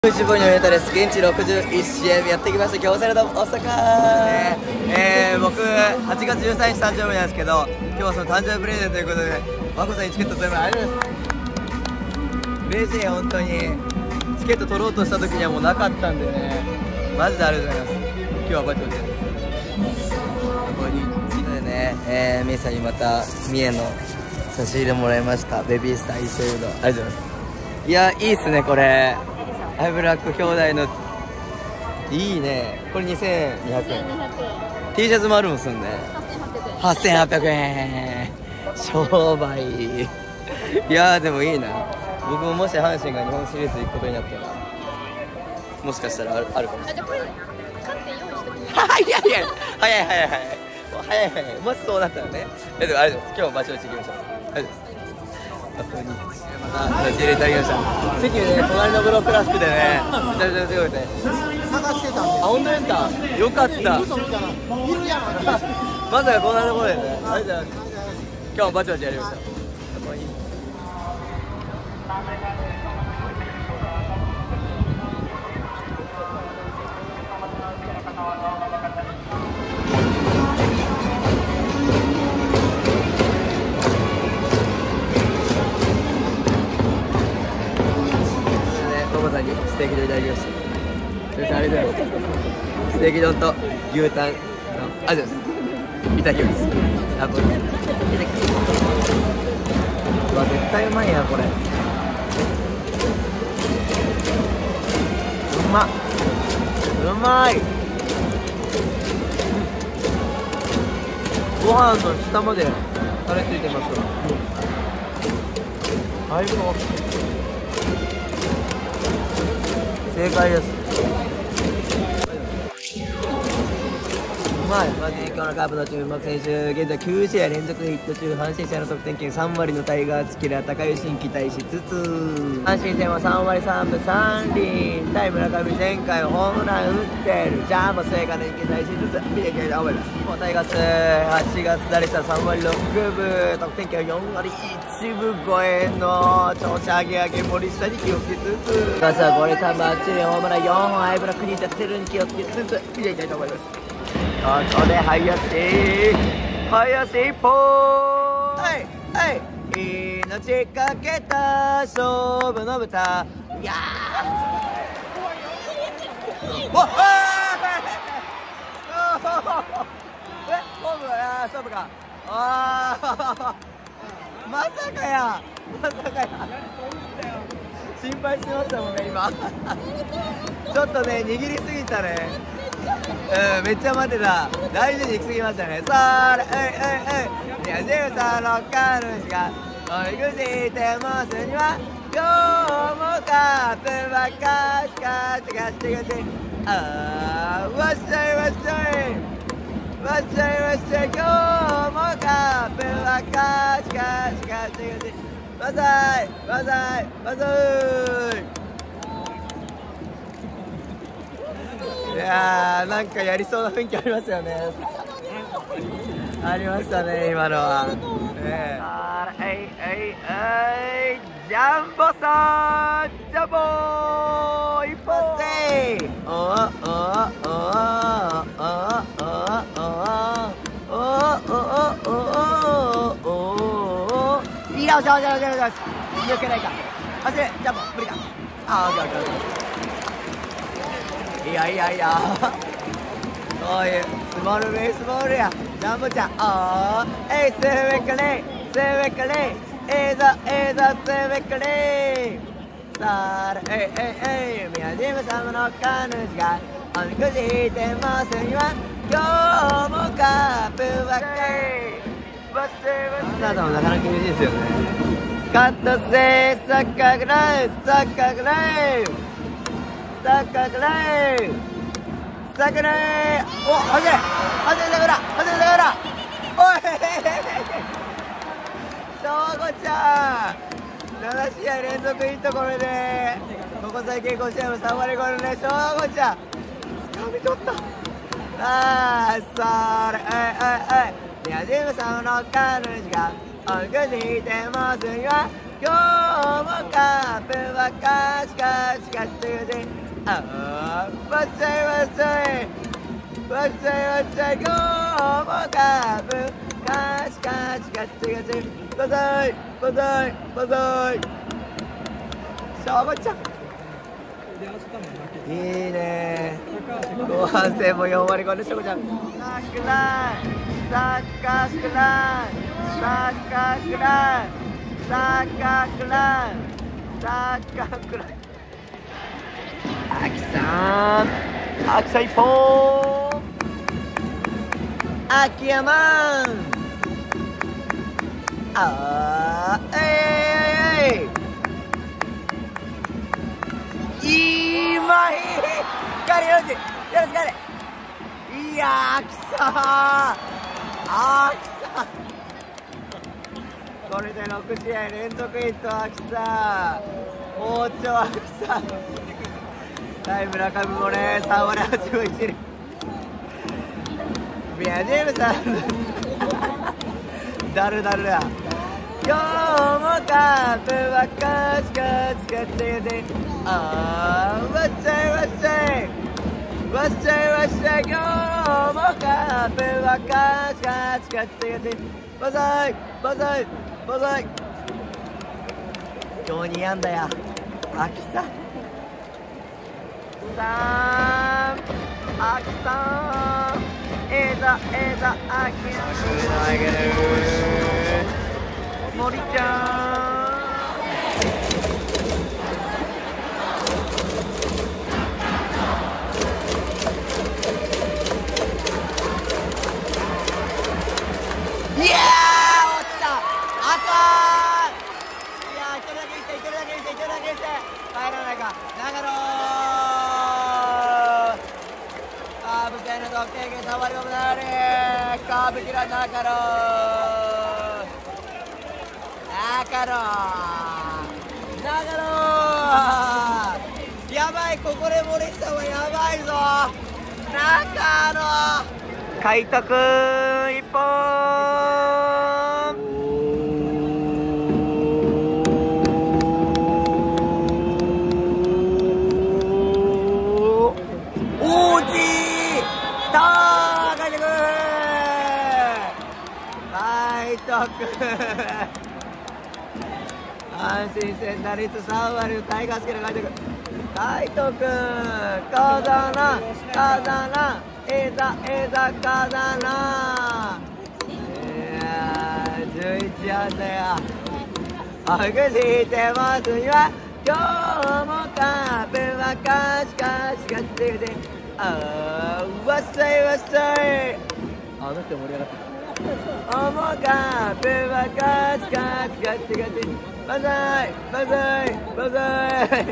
藤ボイのネタです。現地61試合目やってきました。京セラドーム大阪、僕8月13日誕生日なんですけど、今日はその誕生日プレゼントということで和子さんにチケット取ればありがとうございます。嬉しい。本当にチケット取ろうとした時にはもうなかったんでね、マジでありがとうございます。今日はバチバチやります。ここにでね、みえさんにまた三重の差し入れもらいました。ベビースターイーストウード、ありがとうございます。いや、いいっすねこれ。アイブラック兄弟のいいね。これ2200円。T シャツもあるもんすんね。8800円。商売。いやーでもいいな。僕ももし阪神が日本シリーズ行くことになったらもしかしたらあるかもしれない。じゃあこれ買って用意しとき。早い早い。もしそうなったらね。でもありがとうございます。今日もバチバチ行きましょう。ありがとうございます。また差し入れいただきました。席ね、隣のブロックラスクでね、めちゃめちゃ強いね。 探してたんで。 あ、本当ですか。よかった。まさかこんなところでね。ありがとうございます。今日もバチバチやりました。ステーキ丼いただきました。ありがとうございます。ステーキ丼と牛タンのありがとうございます。いただきます。あ、これいただきます。うわ、絶対うまいやこれ。うまっ、うまい。ご飯の下までタレついてますわ。最高。正解です。うまい。マジで今日のカープの注目選手、現在9試合連続ヒット中、阪神戦の得点圏3割のタイガースキラー高吉に期待しつつ、阪神戦は3割3分3厘、対村上前回ホームラン打ってる、じゃあもう成果に期待しつつ見ていきたいと思います。もうタイガース8月打率は3割6分、得点圏は4割1分超えの調子上げ森下に気をつけつつ、まずは5割3分あっちにホームラン4本、アイブラックに至ってるに気をつけつつ見ていきたいと思います。ここで林一本、命かけた勝負の豚。いやー、おっ、ホームだな、勝負か。まさかや。心配してましたもんね今。ちょっとね、握りすぎたね。めっちゃ待ってた。大事に行き過ぎましたね。さあ、矢印さんの彼氏が追い越してますには、今日もカープはカシカシカシカシ、あー、わっしゃい、今日もカープはカシカシカシカシ、バザーイ。いやー、なんかやりそうな雰囲気ありますよね。ありましたね今のは。ジャンボさん、ジャンボー一本でー。いや、抜けないか。走れ、ジャンボ無理か。いやそういうスモールベースボールや。ジャンボちゃん、セーベックレイ、映像セーベックレイ。さあ、宮島様の彼女がおみくじ引いてますには、今日もカープはあなたもなかなか厳しいですよね。カットセー、サッカーグライ、お、走れだからおい翔吾ちゃん7試合連続ヒット。これでここ最近5試合も3割超えるね。翔吾ちゃん掴み取った。宮島さんの彼女がおみくじ引いてますには、 今日もカープはカチカチカチカチああわっしゃいわっしゃいわっしゃいわっしゃい今日もカープカチカチカチカチバザイバザイバザイしょうごちゃんいいね後半戦も4割5でしょうこちゃんサッカーサッカークランサッカークランサッカークランサッカークラン秋さん秋さん一本秋山あーいいまいガリ40よろしくガリいやー秋さんこれで6試合連続ヒット秋さん好調秋さんタイム中身もね3割8分1厘ビアジェームさんだるだるだ今日もカープはカチカチカチカチあーわっしゃいわっしゃいわっしゃいわっしゃい今日もカープはカチカチカチカチバザイバザイバザイ今日2安打や秋さん秋さんえざ秋森ちゃんいやー落ちたあかんいやー一人だけにして帰らないか長野カーブ戦の得点圏3割5分7厘カーブキラ長野やばいここで森下はやばいぞ長野海斗くん1本大きい海斗くん海斗くん阪神戦打率3割のタイガースキル海斗くん海斗くん風間いざ風間いやー11安打やほぐしてますには今日もカープはカチカチカチであーわっしゃいわっしゃいあの人盛り上がってたおもカープはカチカチカチカチバザイバザイバザイ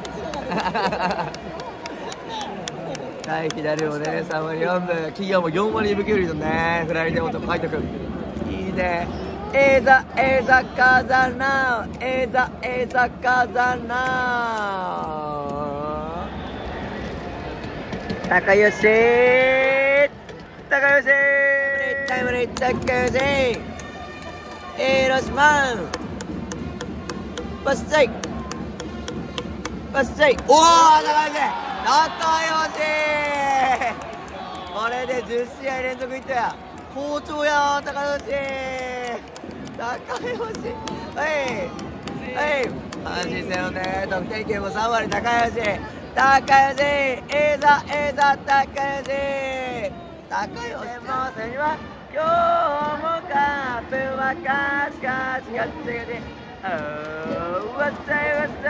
対左をね3割4分企業も4割2分9厘とねフライでもと海斗くんいいねえざ風なえざ風な高吉タイムリー高吉エロスマンバスチャイおー高吉これで10試合連続ヒットや好調や高吉はい阪神戦のね得点圏も3割高吉いざ高吉もせには今日もカープはカチカチカチわっしゃい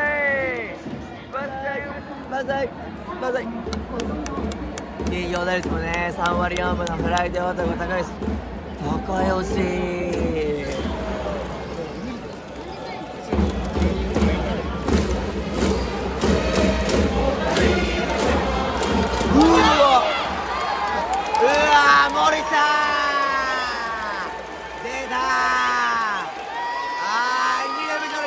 金曜打率もね3割4分のフライで終わった方が高いです高吉森さん出た2年目の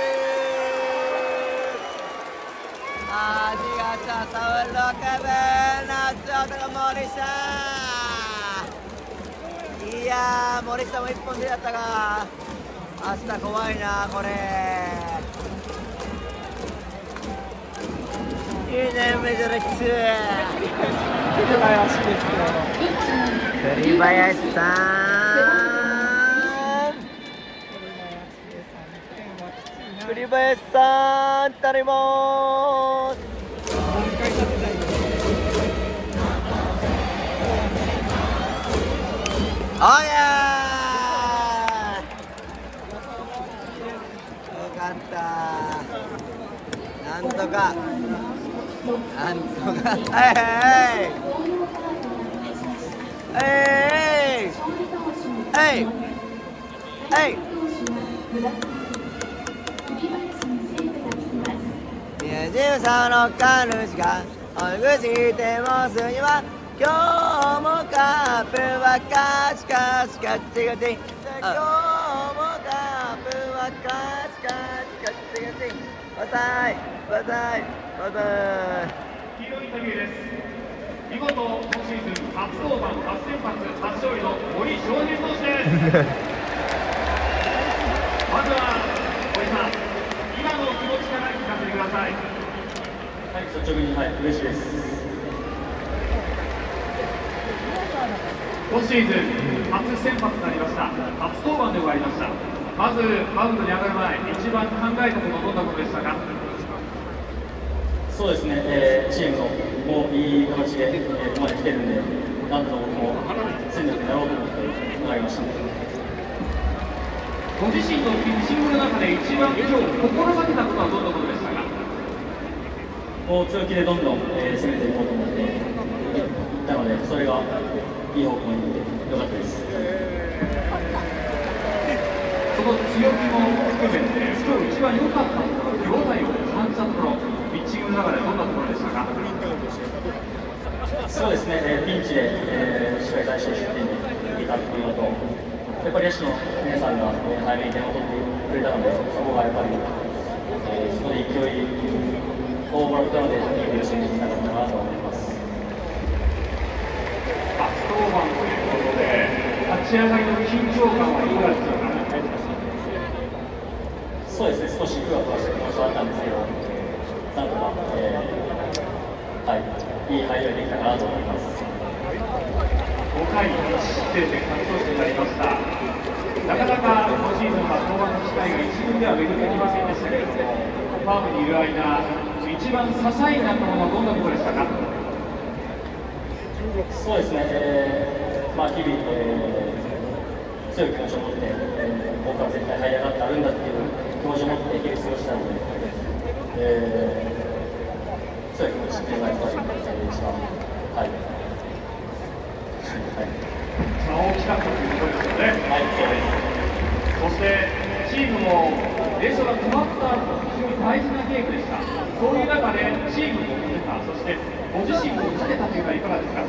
93分6分夏男森下いやー森下も1本出だったが明日怖いなこれ。いいねメジャーレックス。栗林ですけど。栗林さん。栗林さん頼みます。おやーよかった。なんとかはいジムさんのカルシがおぐしてもすには今日もカップはカチカチカチカチ。今日もカップはカチカチカチカチ。バサイバサイバサイ。 黄色いインタビューです。見事今シーズン初登板初先発初勝利の森翔平投手です。まずは森さん、今の気持ちから聞かせてください。 はい、率直に嬉しいです。 今シーズン初先発になりました。初登板で終わりました。まずマウンドに上がる前、一番考えたことはどんなことでしたか？ そうですね、チームのもういい形で、ここまで来てるんで、なんと僕も戦力になろうと思って上がりました。 ご自身のピッチングの中で一番今日心がけたことはどんなことでしたか？ もう強気でどんどん、攻めていこうと思っていったので、それがいい方向に行ってよかったです。 その強気も含めて、今日一番良かったところ、手応えを感じたところ、ピッチングの中でどんなところでしたか？ そうですね、ピンチで、しっかり最初失点でいたっていうのと、やっぱり野手の皆さんが、早めに点を取ってくれたので、そこがやっぱり、そこで勢いをもらったので、いい優勝につながったなと思います。 初登板ということで、立ち上がりの緊張感はいかがですか？ そうですね、少しふわふわした気持ちはあったんですけど、なんとか、いい入りができたかなと思います。 5回1失点で勝ち投手になりました。なかなか今シーズンは登板の機会が一軍では巡ってきませんでしたけれども、ファームにいる間、一番支えになったものはどんなところでしたか？ そうですね、日々、強い気持ちを持って、僕は絶対這い上がってあるんだっていう気持ちを持って日々過ごしたので、強い気持ちっていうのがやっぱり一番、 大きかったということですよね。 はい、そうです。 そしてチームも連勝が決まった非常に大事なゲームでした。そういう中でチームも勝てた、そしてご自身も勝てたというのはいかがですか？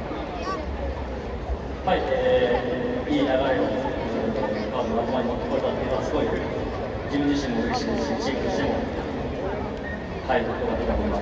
はい、いい流れをまず仲間に持ってこれたというのはすごい自分自身も嬉しいですし、チームとしても良かったと思います。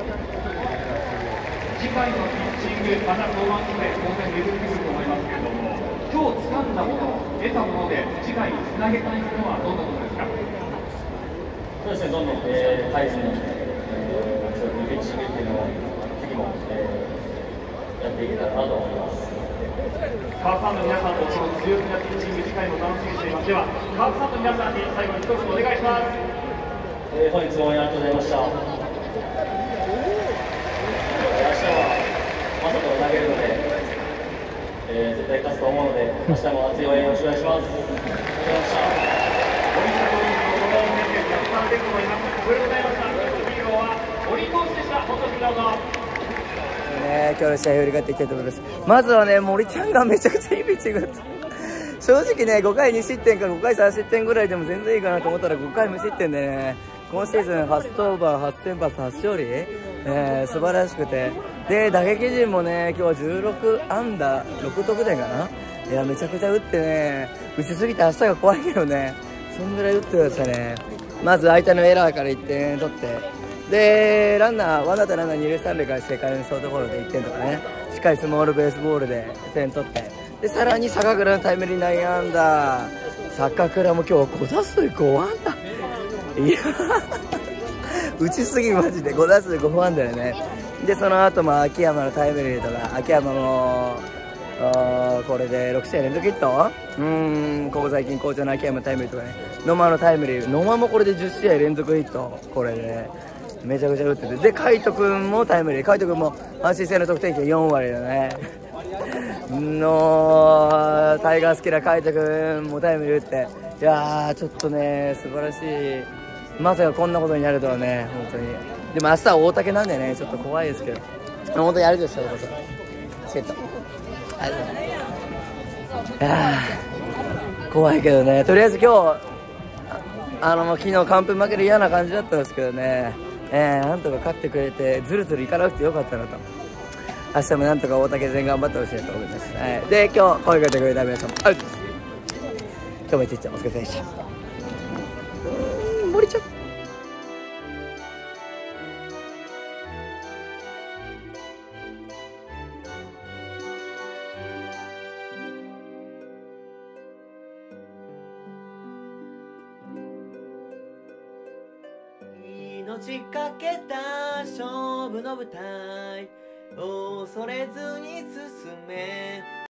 次回のピッチング、また登板で当然巡ってくると思いますけれども、今日掴んだもの、得たもので次回につなげたいものはどんなことですか？ そうですね、どんどん、改善に、そういうピッチングっていうのを次も、やっていけたらなと思います。 カープファンの皆さんとその強気なピッチング、次回も楽しみにしています。では、カープファンの皆さんに最後に一言お願いします。 本日もありがとうございました。明日はまさか投げるので、絶対勝つと思うので、明日も熱い応援よろしくお願いします。ありがとうございました。 森下投手の言葉を見てたくさん出ると思います。おめでとうございました。ヒーローは森投手でした。本当にどうぞ。 今日の試合を振り返っていきたいと思います。まずはね、森ちゃんがめちゃくちゃいいピッチングだった。正直ね、5回2失点か5回3失点ぐらいでも全然いいかなと思ったら5回無失点でね、今シーズン初登板、初先発、初勝利、素晴らしくて、で打撃陣もね、今日は16安打6得点かな。いや、めちゃくちゃ打ってね、打ちすぎて明日が怖いけどね、そんぐらい打ってましたね。まず相手のエラーから1点取って、でランナーワンアウトランナー2塁3塁から正解のショートゴロで1点とかね、しっかりスモールベースボールで点取って、でさらに坂倉のタイムリー内野安打、 坂倉も今日5打数5安打。いや打ちすぎマジで5打数5安打よね。でその後も秋山のタイムリーとか、秋山もこれで6試合連続ヒット。ここ最近好調の秋山タイムリーとかね、野間のタイムリー、野間もこれで10試合連続ヒット、これでめちゃくちゃ打ってて、で海斗君もタイムリー、海斗君も阪神戦の得点圏4割だねのタイガー好きな海斗君もタイムリー打って、いやーちょっとね素晴らしい、まさかこんなことになるとはね、本当に。でも明日は大竹なんでね、ちょっと怖いですけど、本当にあれですよ、こそチケットありがとうございます。怖いけどね、とりあえず今日昨日完封負けで嫌な感じだったんですけどね、なんとか勝ってくれてずるずるいかなくてよかったなと。明日もなんとか大竹戦頑張ってほしいなと思います。で今日声かけてくれた皆さんもありがとうございます。今日も一日お疲れ様でした。森ちゃん命かけた勝負の舞台、恐れずに進め